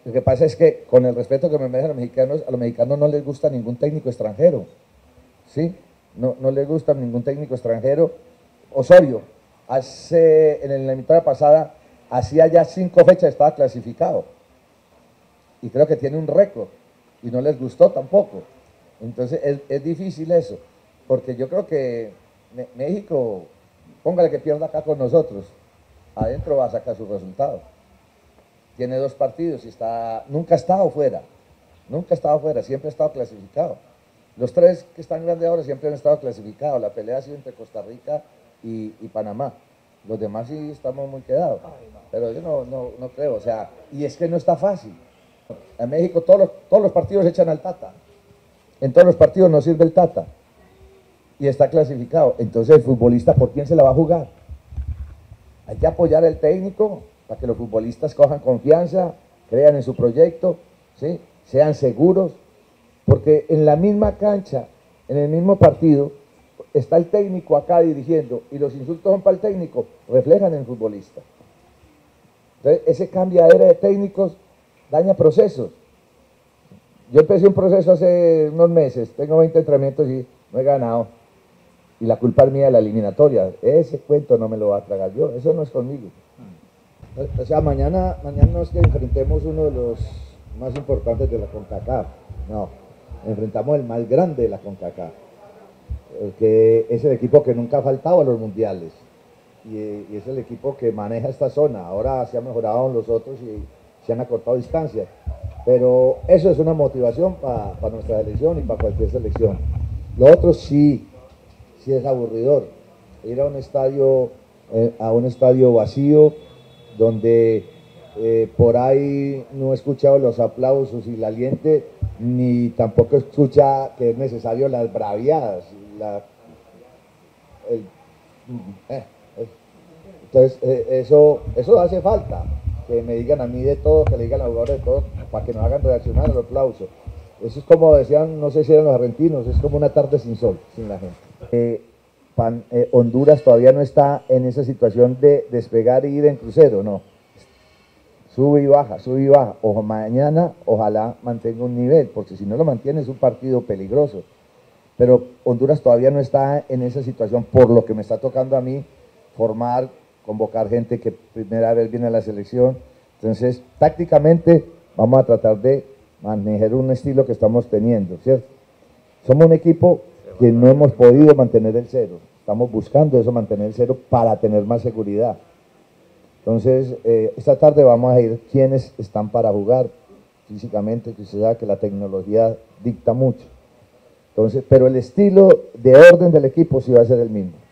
Lo que pasa es que, con el respeto que me merecen a los mexicanos no les gusta ningún técnico extranjero, ¿sí? No les gusta ningún técnico extranjero. Osorio, en la eliminatoria pasada, hacía ya 5 fechas, estaba clasificado. Y creo que tiene un récord, y no les gustó tampoco. Entonces es difícil eso, porque yo creo que México, póngale que pierda acá con nosotros, adentro va a sacar sus resultados. Tiene 2 partidos y nunca ha estado fuera, siempre ha estado clasificado. Los 3 que están grandes ahora siempre han estado clasificados. La pelea ha sido entre Costa Rica y Panamá. Los demás sí estamos muy quedados. Pero yo no creo, o sea, y es que no está fácil. En México todos los partidos echan al Tata. En todos los partidos no sirve el Tata. Y está clasificado. Entonces el futbolista, ¿por quién se la va a jugar? Hay que apoyar al técnico para que los futbolistas cojan confianza, crean en su proyecto, ¿sí? Sean seguros, porque en la misma cancha, en el mismo partido, está el técnico acá dirigiendo y los insultos son para el técnico, reflejan en el futbolista. Entonces, ese cambiadero de técnicos daña procesos. Yo empecé un proceso hace unos meses, tengo 20 entrenamientos y no he ganado. Y la culpa es mía de la eliminatoria. Ese cuento no me lo va a tragar yo, eso no es conmigo. O sea, mañana no es que enfrentemos uno de los más importantes de la CONCACAF, no, enfrentamos el más grande de la CONCACAF, que es el equipo que nunca ha faltado a los mundiales, y es el equipo que maneja esta zona. Ahora se ha mejorado en los otros y se han acortado distancias, pero eso es una motivación para nuestra selección y para cualquier selección. Lo otro sí es aburridor, ir a un estadio vacío, donde por ahí no he escuchado los aplausos y el aliente, ni tampoco escucha que es necesario las braviadas. Entonces eso hace falta, que me digan a mí de todo, que le digan a los jugadores de todo, para que nos hagan reaccionar al aplauso. Eso es como decían, no sé si eran los argentinos, es como una tarde sin sol, sin la gente. Honduras todavía no está en esa situación de despegar e ir en crucero, no. Sube y baja. Mañana ojalá mantenga un nivel, porque si no lo mantiene es un partido peligroso. Pero Honduras todavía no está en esa situación, por lo que me está tocando a mí convocar gente que primera vez viene a la selección. Entonces, tácticamente vamos a tratar de manejar un estilo que estamos teniendo, ¿cierto? Somos un equipo que no hemos podido mantener el 0. Estamos buscando eso, mantener el 0 para tener más seguridad. Entonces, esta tarde vamos a ir quiénes están para jugar físicamente, que usted sabe que la tecnología dicta mucho. Entonces, pero el estilo de orden del equipo sí va a ser el mismo.